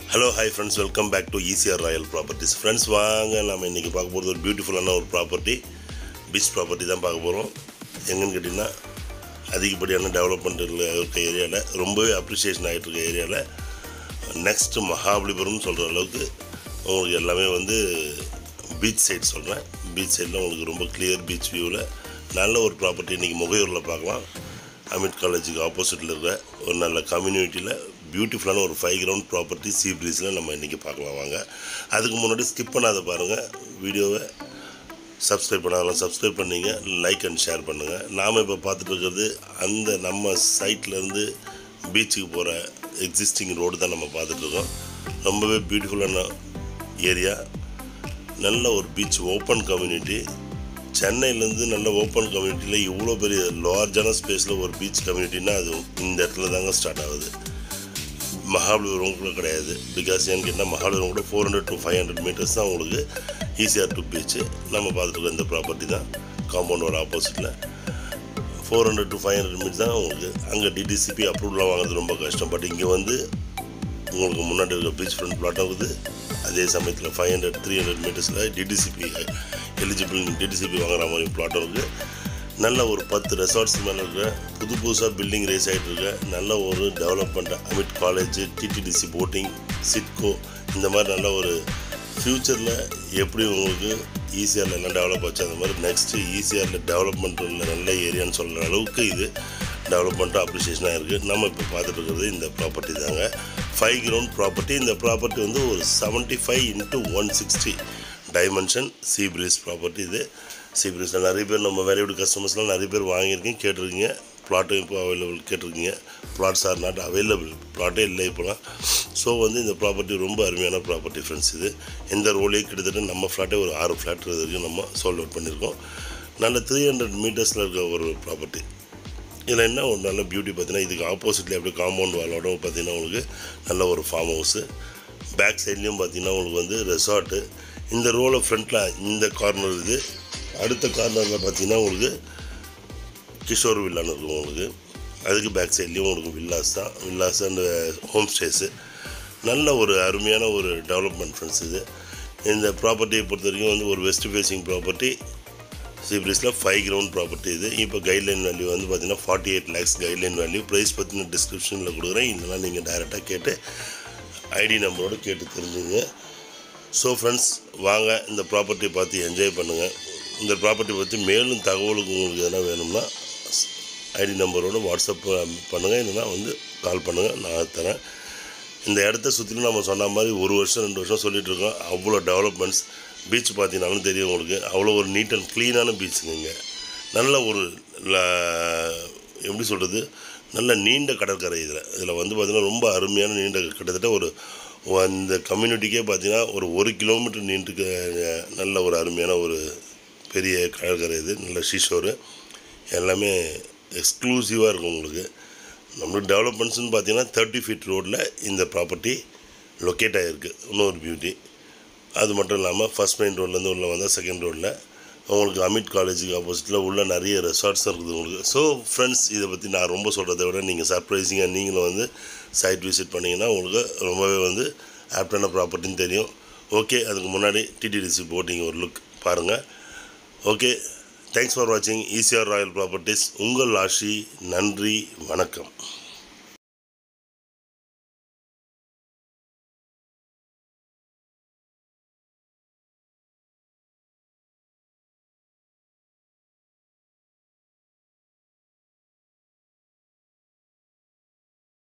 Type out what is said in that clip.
Hello, hi friends, welcome back to ECR Royal Properties. Friends, வாங்க நாம இன்னைக்கு பார்க்க போறது ஒரு பியூட்டிஃபுல்லான ஒரு ப்ராப்பர்ட்டி, பீச் ப்ராப்பர்ட்டி தான் பார்க்க போறோம். எங்கன்னு கேட்டினா அதிகப்படியான டெவலப்மென்ட் இருக்க ஏரியால ரொம்பவே அப்ரிசியேஷன் ஆயிட்டு இருக்க ஏரியால நெக்ஸ்ட் மகாபலிபுரம் சொல்ற அளவுக்கு உங்களுக்கு எல்லாமே வந்து பீச் சைடு சொல்றேன். பீச் சைடுல உங்களுக்கு ரொம்ப கிளியர் பீச் வியூல நல்ல ஒரு ப்ராப்பர்ட்டி இன்னைக்கு முகையூர்ல பார்க்கலாம். Amet காலேஜுக்கு ஆப்போசிட்ல இருக்க ஒரு நல்ல கம்யூனிட்டில பியூட்டிஃபுல்லான ஒரு 5 கிரவுண்ட் ப்ராப்பர்ட்டி சீ பிரீஸ்ல நம்ம இன்னைக்கு பார்க்கலாம் வாங்க. அதுக்கு முன்னாடி ஸ்கிப் பண்ணாத பாருங்க. வீடியோவை சப்ஸ்கிரைப் பண்ணாதவங்க சப்ஸ்கிரைப் பண்ணீங்க, லைக் அண்ட் ஷேர் பண்ணுங்க. நாம இப்ப பார்த்துட்டு இருக்கிறது அந்த நம்ம சைட்ல இருந்து பீச்சுக்கு போற எக்ஸிஸ்டிங் ரோடு தான் நம்ம பார்த்துட்டு இருக்கோம். ரொம்பவே பியூட்டிஃபுல்லான ஏரியா. நல்ல ஒரு பீச் ஓப்பன் கம்யூனிட்டி. சென்னையிலேருந்து நல்ல ஓப்பன் கம்யூனிட்டியில் இவ்வளோ பெரிய லார்ஜான ஸ்பேஸில் ஒரு பீச் கம்யூனிட்டின்னா அது இந்த இடத்துல தாங்க ஸ்டார்ட் ஆகுது. மகாபலிபுரம் கூட கிடையாது. பிகாஸ் ஏன்னு கேட்டால் மகாபலிபுரம் கூட 400 to 500 மீட்டர்ஸ் தான் உங்களுக்கு ECR to பீச்சு. நம்ம பார்த்துட்டு இருக்க இந்த ப்ராப்பர்ட்டி தான் காம்பவுண்டோட ஆப்போசிட்டில் 400 to 500 மீட்டர்ஸ் தான் உங்களுக்கு. அங்கே DDCP அப்ரூவல்லாம் வாங்குறது ரொம்ப கஷ்டம். பட் இங்கே வந்து உங்களுக்கு முன்னாடி இருக்க பீச் ஃப்ரண்ட் பிளாட் ஆகுது. அதே சமயத்தில் 500-300 மீட்டர்ஸில் DDCP எலிஜிபிள் DDCP வாங்குற மாதிரி பிளாட்டும் இருக்குது. நல்ல ஒரு 10 ரெசார்ட்ஸ் மேலே இருக்க புதுசாக பில்டிங் ரேஸ் ஆகிட்டு இருக்க நல்ல ஒரு development. Amity college, Ttdc boating, SIDCO இந்த மாதிரி நல்ல ஒரு ஃப்யூச்சரில் எப்படி உங்களுக்கு ECRல எல்லாம் டெவலப் ஆச்சு அந்த மாதிரி நெக்ஸ்ட்டு ECRல டெவலப்மெண்ட் உள்ள நல்ல ஏரியான்னு சொல்கிற அளவுக்கு இது டெவலப்மெண்ட்டாக அப்ரிசியேஷனாக இருக்குது. நம்ம இப்போ பார்த்துட்டு இருக்கிறது இந்த ப்ராப்பர்ட்டி தாங்க. 5 கிரவுண்ட் ப்ராப்பர்ட்டி. இந்த ப்ராப்பர்ட்டி வந்து ஒரு 75x160 டைமென்ஷன் சீ பிரீஸ் ப்ராப்பர்ட்டி. இது சீ பிரீஸில் நிறைய பேர் நம்ம வேலையோட கஸ்டமர்ஸ்லாம் நிறைய பேர் வாங்கியிருக்கீங்க, கேட்டிருக்கீங்க. பிளாட்டும் இப்போ அவைலபிள் கேட்டிருக்கீங்க. பிளாட்ஸ் ஆர் நாட் அவைலபிள், பிளாட்டே இல்லை இப்போலாம். ஸோ வந்து இந்த ப்ராப்பர்ட்டி ரொம்ப அருமையான ப்ராப்பர்ட்டி ஃப்ரெண்ட்ஸ். இது இந்த ரோலே கிட்டத்தட்ட நம்ம ஃப்ளாட்டே ஒரு 6 ஃப்ளாட் வரைக்கும் நம்ம சோல்ட் அவுட் பண்ணியிருக்கோம். நல்ல 300 மீட்டர்ஸில் இருக்க ஒரு ப்ராப்பர்ட்டி. இதில் என்ன ஒரு நல்ல பியூட்டி பார்த்தீங்கன்னா இதுக்கு ஆப்போசிட்டில் எப்படி காம்பவுண்ட் வாலோட பார்த்தீங்கன்னா உங்களுக்கு நல்ல ஒரு ஃபார்ம் ஹவுஸு. பேக் சைட்லேயும் பார்த்தீங்கன்னா உங்களுக்கு வந்து ரெசார்ட்டு. இந்த ரோவில் ஃப்ரண்ட்டில் இந்த கார்னர் இது. அடுத்த கார்னரில் பார்த்தீங்கன்னா உங்களுக்கு கிஷோர் வில்லான்னு இருக்கும் உங்களுக்கு. அதுக்கு பேக் சைட்லேயும் உங்களுக்கு வில்லாஸ் அண்ட் ஹோம் ஸ்டேஸு. நல்ல ஒரு அருமையான ஒரு டெவலப்மெண்ட் ஃப்ரெண்ட்ஸ். இது இந்த ப்ராப்பர்ட்டியை பொறுத்த வரைக்கும் வந்து ஒரு வெஸ்ட் ஃபேஸிங் ப்ராப்பர்ட்டி சீ பிரீஸில் 5 கிரவுண்ட் ப்ராப்பர்ட்டி. இது இப்போ கைட்லைன் வேல்யூ வந்து பார்த்தீங்கன்னா 48 lakhs கைட்லைன் வேல்யூ. ப்ரைஸ் பற்றின டிஸ்கிரிப்ஷனில் கொடுக்குறேன். இல்லைனா நீங்கள் டைரெக்டாக கேட்டு ஐடி நம்பரோடு கேட்டு தெரிஞ்சுங்க. ஸோ ஃப்ரெண்ட்ஸ் வாங்க இந்த ப்ராப்பர்ட்டியை பார்த்து என்ஜாய் பண்ணுங்கள். இந்த ப்ராப்பர்ட்டி பற்றி மேலும் தகவலுக்கு உங்களுக்கு எதனா வேணும்னா ஐடி நம்பரோடு வாட்ஸ்அப் பண்ணுங்கள், இல்லைனா வந்து கால் பண்ணுங்கள், நான் தரேன். இந்த இடத்த சுற்றிலும் நம்ம சொன்ன மாதிரி 1 வருஷம் 2 வருஷம் சொல்லிகிட்டு இருக்கோம். அவ்வளோ டெவலப்மெண்ட்ஸ். பீச் பார்த்தீங்கன்னாலும் தெரியும் உங்களுக்கு. அவ்வளோ ஒரு நீட் அண்ட் க்ளீனான பீச்சுங்க இங்கே. நல்ல ஒரு எப்படி சொல்கிறது, நல்ல நீண்ட கடற்கரை. இதில் வந்து பார்த்திங்கன்னா ரொம்ப அருமையான நீண்ட கிட்டத்தட்ட ஒரு அந்த கம்யூனிட்டிக்கே பார்த்திங்கன்னா ஒரு 1 கிலோமீட்டர் நீண்டுக்கு நல்ல ஒரு அருமையான ஒரு பெரிய கடற்கரை. இது நல்ல ஷீஷோரு எல்லாமே எக்ஸ்க்ளூசிவாக இருக்கும் உங்களுக்கு. நம்மளுக்கு டெவலப்மெண்ட்ஸ்னு பார்த்திங்கன்னா 30 feet ரோடில் இந்த ப்ராப்பர்ட்டி லொக்கேட் ஆகிருக்கு. இன்னொரு பியூட்டி. அது மட்டும் இல்லாமல் ஃபஸ்ட் மெயின் ரோட்லேருந்து உள்ளே வந்தால் செகண்ட் ரோடில் உங்களுக்கு அமிட் காலேஜுக்கு ஆப்போசிட்டில் உள்ள நிறைய ரெசார்ட்ஸ் இருக்குது உங்களுக்கு. ஸோ ஃப்ரெண்ட்ஸ் இதை பற்றி நான் ரொம்ப சொல்கிறத விட நீங்கள் சர்ப்ரைசிங்காக நீங்களும் வந்து சைட் விசிட் பண்ணிங்கன்னா உங்களுக்கு ரொம்பவே வந்து ஆப்டான ப்ராப்பர்ட்டின்னு தெரியும். ஓகே, அதுக்கு முன்னாடி Ttdc போட்டிங் ஒரு லுக் பாருங்கள். ஓகே, தேங்க்ஸ் ஃபார் வாட்சிங் ECR ராயல் ப்ராப்பர்ட்டிஸ். உங்கள் ஆஷி. நன்றி, வணக்கம்.